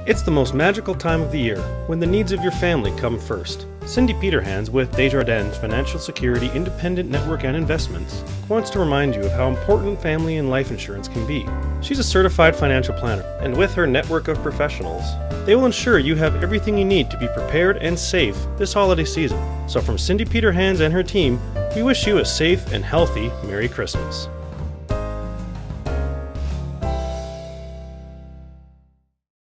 It's the most magical time of the year, when the needs of your family come first. Cindy Peterhans with Desjardins Financial Security Independent Network and Investments wants to remind you of how important family and life insurance can be. She's a certified financial planner, and with her network of professionals, they will ensure you have everything you need to be prepared and safe this holiday season. So from Cindy Peterhans and her team, we wish you a safe and healthy Merry Christmas.